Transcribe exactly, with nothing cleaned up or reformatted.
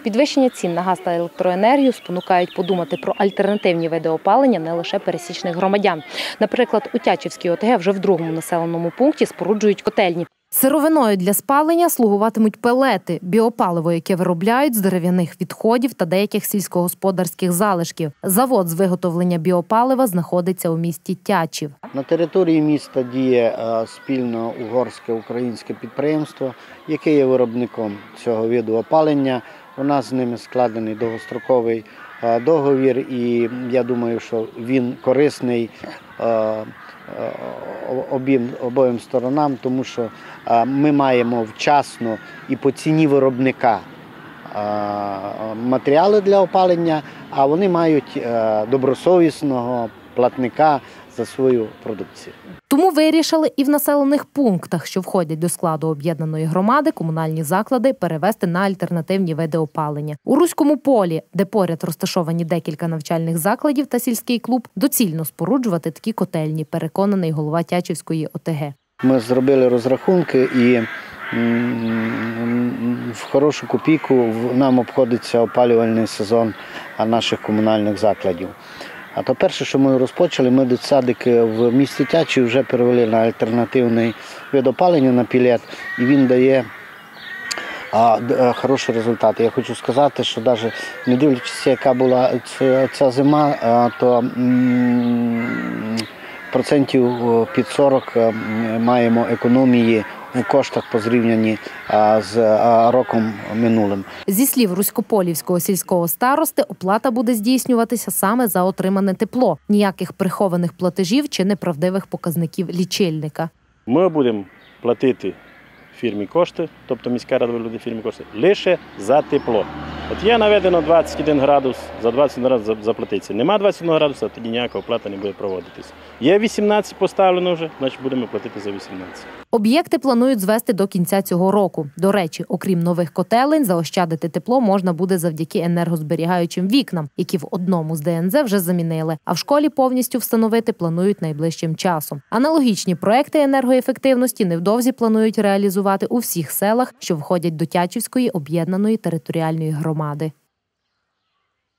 Підвищення цін на газ та електроенергію спонукають подумати про альтернативні види опалення не лише пересічних громадян. Наприклад, у Тячівській ОТГ вже в другому населеному пункті споруджують котельні. Сировиною для спалення слугуватимуть пелети – біопаливо, яке виробляють з дерев'яних відходів та деяких сільськогосподарських залишків. Завод з виготовлення біопалива знаходиться у місті Тячів. На території міста діє спільно угорське українське підприємство, яке є виробником цього виду опалення. У нас з ними складений довгостроковий договір, і я думаю, що він корисний обім, обоїм сторонам, тому що ми маємо вчасно і по ціні виробника матеріали для опалення, а вони мають добросовісного платника за свою продукцію. Тому вирішили і в населених пунктах, що входять до складу об'єднаної громади, комунальні заклади перевести на альтернативні види опалення. У Руському полі, де поряд розташовані декілька навчальних закладів та сільський клуб, доцільно споруджувати такі котельні, переконаний голова Тячівської ОТГ. Ми зробили розрахунки і в хорошу копійку нам обходиться опалювальний сезон наших комунальних закладів. А то перше, що ми розпочали, ми дитсадики в місті Тячів вже перевели на альтернативний вид опалення, на пелет, і він дає а, хороший результат. Я хочу сказати, що навіть не дивлячись, яка була ця, ця зима, а, то м, процентів під сорок маємо економії у коштах по зрівнянні з роком минулим. Зі слів Руськополівського сільського старости, оплата буде здійснюватися саме за отримане тепло. Ніяких прихованих платежів чи неправдивих показників лічильника. Ми будемо платити фірмі кошти, тобто міська рада буде фірмі кошти, лише за тепло. От є наведено двадцять один градус, за двадцять один градус заплатиться. Нема двадцять один градуса, тоді ніяка оплата не буде проводитись. Є вісімнадцять поставлено вже, значить будемо платити за вісімнадцять. Об'єкти планують звести до кінця цього року. До речі, окрім нових котелень, заощадити тепло можна буде завдяки енергозберігаючим вікнам, які в одному з ДНЗ вже замінили, а в школі повністю встановити планують найближчим часом. Аналогічні проекти енергоефективності невдовзі планують реалізувати у всіх селах, що входять до Тячівської об'єднаної територіальної громади.